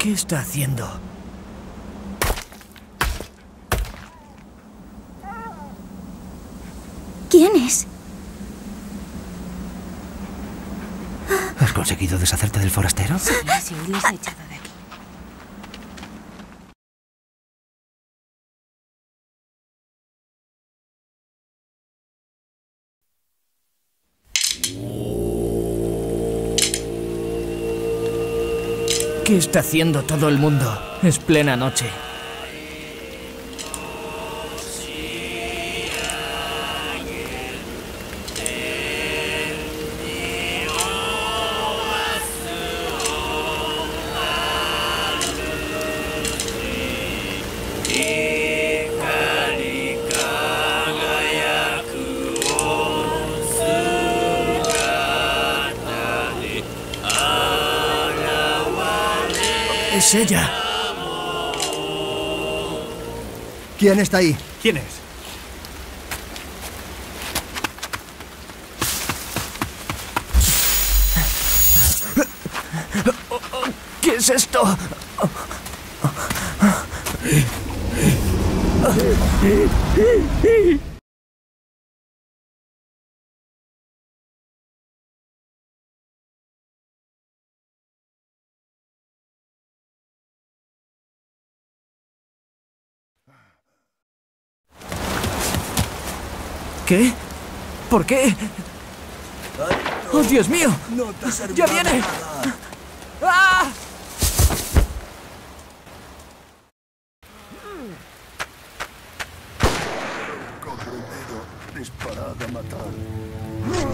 ¿Qué está haciendo? ¿Quién es? ¿Has conseguido deshacerte del forastero? Sí, les he echado de aquí. ¿Qué está haciendo todo el mundo? Es plena noche. ¡Es ella! ¿Quién está ahí? ¿Quién es? ¿Qué es esto? ¿Qué? ¿Por qué? ¡Oh, Dios mío! No te ha servido ¡Ya viene! de nada. ¡Ah! Compromero, disparad a matar.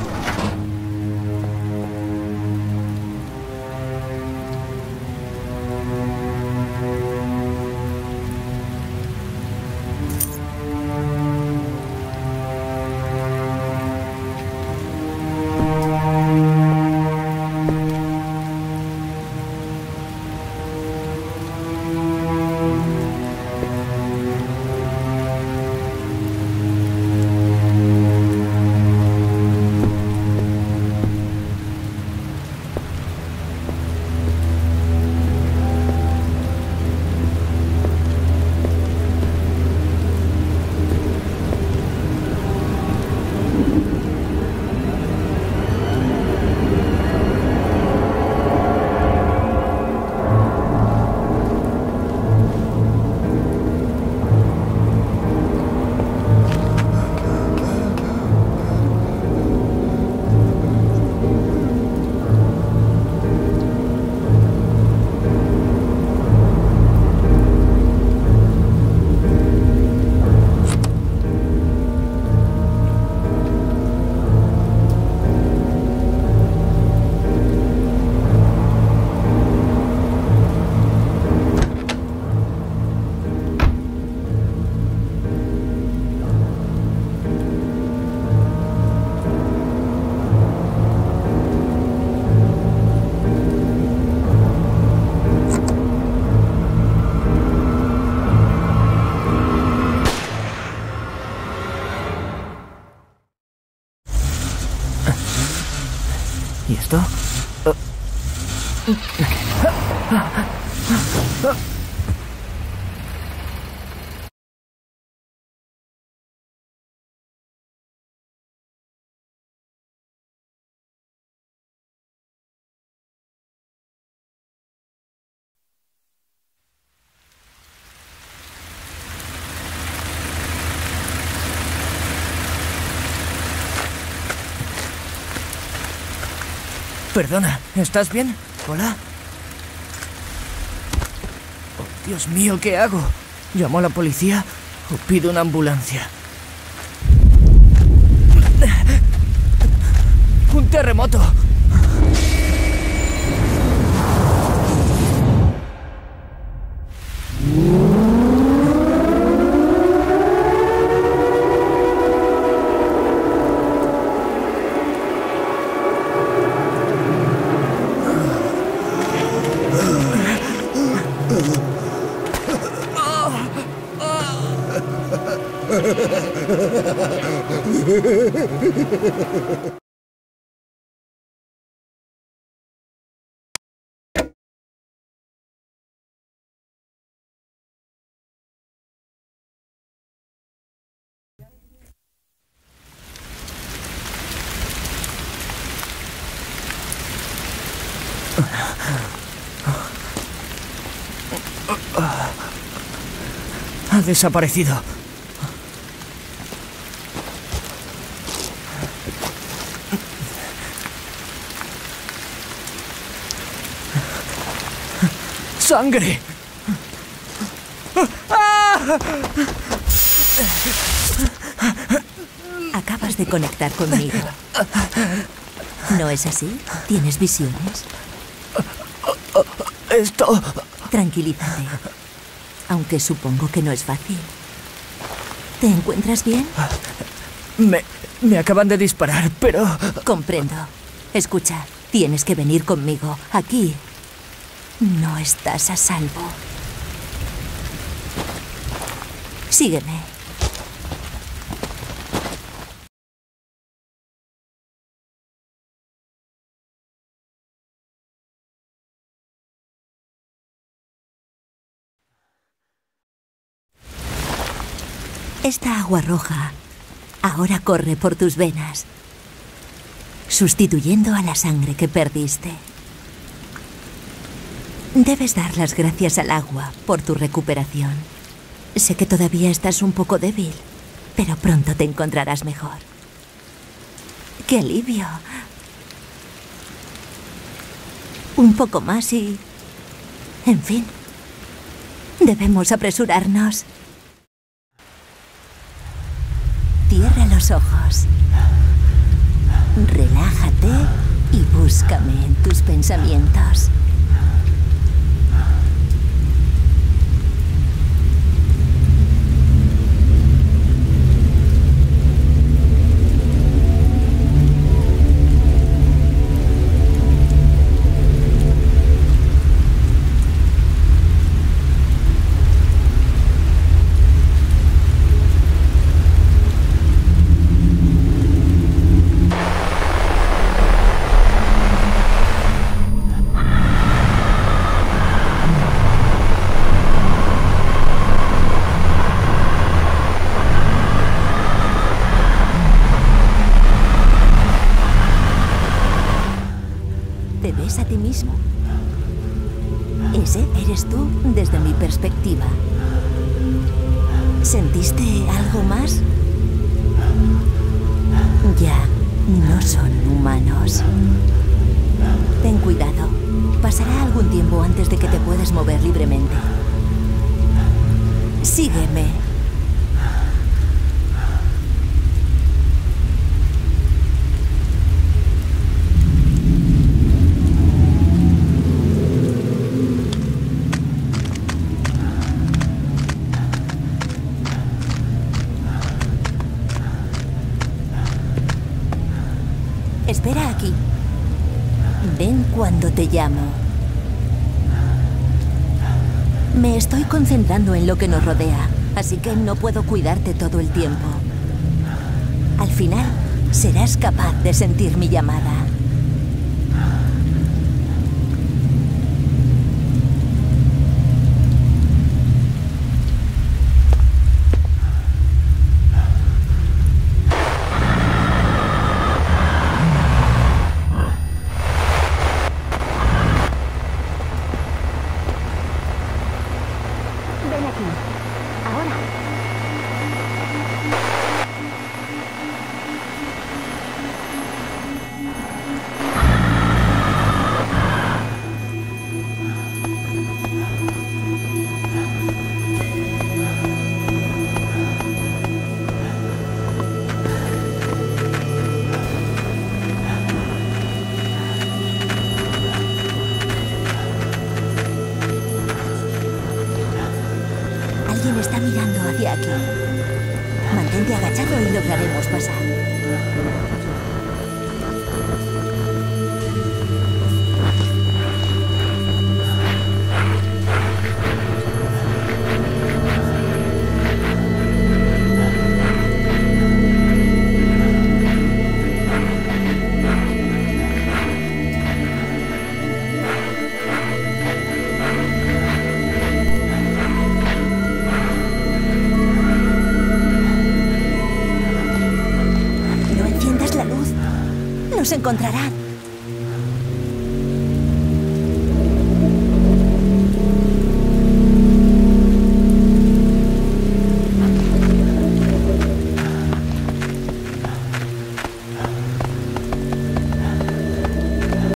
¿Y esto? Perdona, ¿estás bien? ¿Hola? Oh, Dios mío, ¿qué hago? ¿Llamo a la policía o pido una ambulancia? ¡Un terremoto! Ha desaparecido. ¡Sangre! Acabas de conectar conmigo. ¿No es así? ¿Tienes visiones? Esto... Tranquilízate. Aunque supongo que no es fácil. ¿Te encuentras bien? Me acaban de disparar, pero... Comprendo. Escucha, tienes que venir conmigo. Aquí no estás a salvo. Sígueme. Esta agua roja ahora corre por tus venas, sustituyendo a la sangre que perdiste. Debes dar las gracias al agua por tu recuperación. Sé que todavía estás un poco débil, pero pronto te encontrarás mejor. ¡Qué alivio! Un poco más y... En fin, debemos apresurarnos. Cierra los ojos. Relájate y búscame en tus pensamientos. ¿Te ves a ti mismo? Ese eres tú desde mi perspectiva. ¿Sentiste algo más? Ya, no son humanos. Ten cuidado. Pasará algún tiempo antes de que te puedas mover libremente. Sígueme. Espera aquí. Ven cuando te llamo. Me estoy concentrando en lo que nos rodea, así que no puedo cuidarte todo el tiempo. Al final, serás capaz de sentir mi llamada. Ven aquí. Ahora. Alguien está mirando hacia aquí. Mantente agachado y lograremos pasar. Nos encontrarán.